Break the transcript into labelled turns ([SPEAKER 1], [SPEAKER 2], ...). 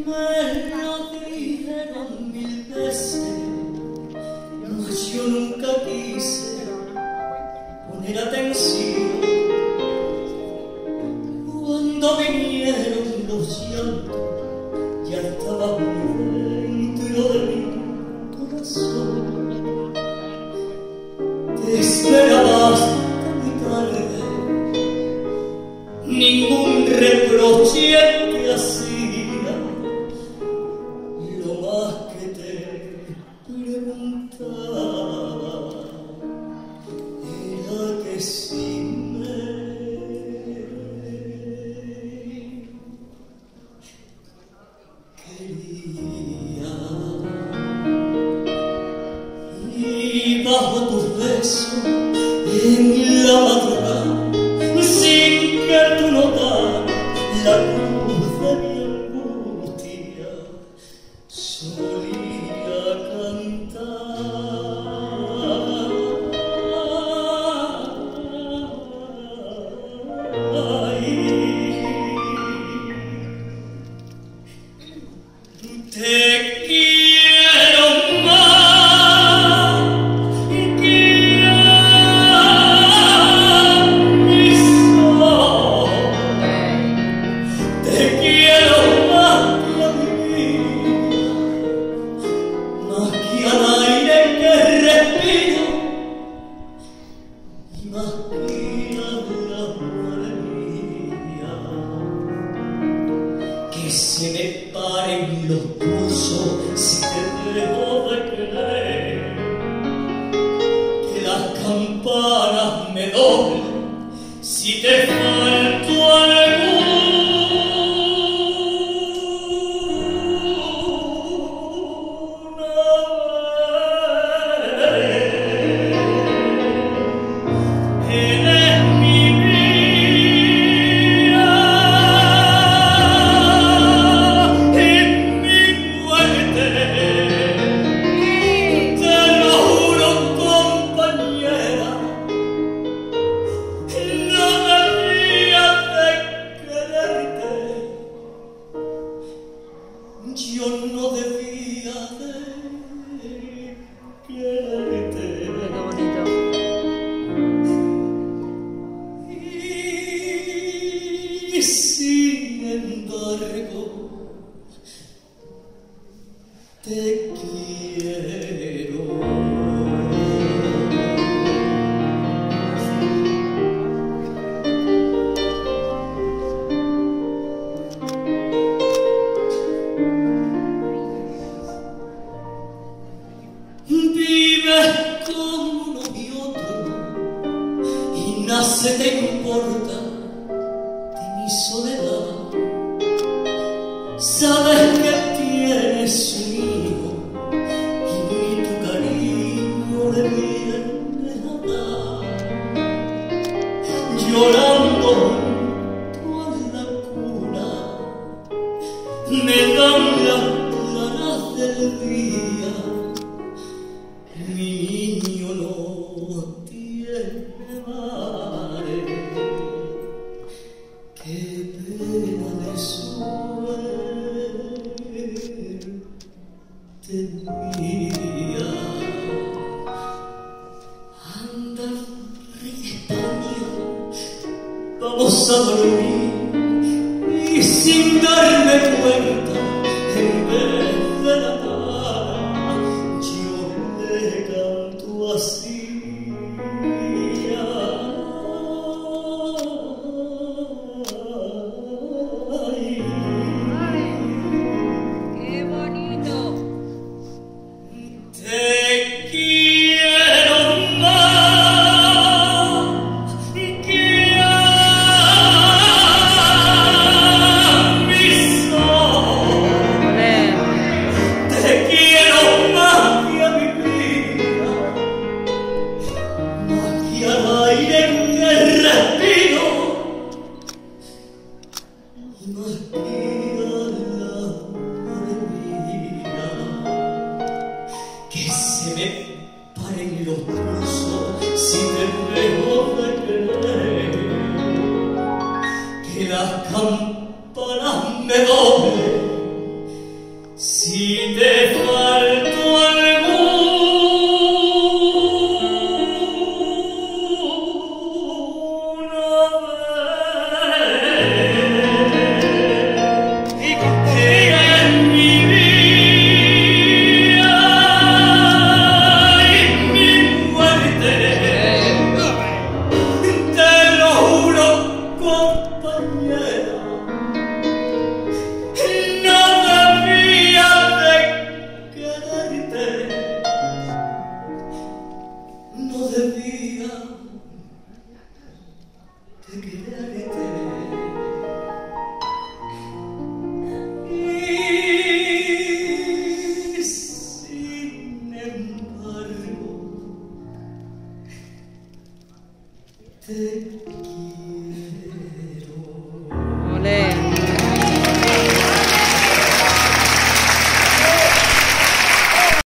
[SPEAKER 1] Me lo dijeron mil veces, mas yo nunca quise poner atención. Cuando vinieron los llantos, ya estaba muy dentro de mi corazón. Te esperaba hasta muy tarde, ningún reproche te hacía. Lo más que te preguntaba era que si me quería. Y bajo tus besos en la madrugada, sin que tú notaras la luz de mi angustia, solía cantar. Te quiero más que a mi sol. Te quiero más que a mi vida, más que al aire que respiro y más que a la alegría. Que se me paren los pulsos si te dejo de querer, que las campanas me doblen si te falto alguna vez. Eres mi vida y mi muerte. Te lo juro, compañera, no debía de quererte. Yo no debía de quererte.
[SPEAKER 2] Qué bonito.
[SPEAKER 1] Y sin embargo, te quiero. Vives como uno y otro y nace te importa de mi soledad. Sabes que tienes un hijo y ni tu cariño le viene a dar. Llorando junto a la cuna me dan las claras del día. Mi niño no tiene madre, qué pena de suerte mía. Anda, España, vamos a dormir y sin darme cuenta, en vez de la cara, yo le canto así.
[SPEAKER 2] Qué bonito.
[SPEAKER 1] Te quiero más que a mi sol.
[SPEAKER 2] Olé.
[SPEAKER 1] Te quiero más que a mi vida, más que al aire que respiro y más que a la alegría. Que se me paren los pulsos si te dejo de querer, que las campanas me doblen si te falta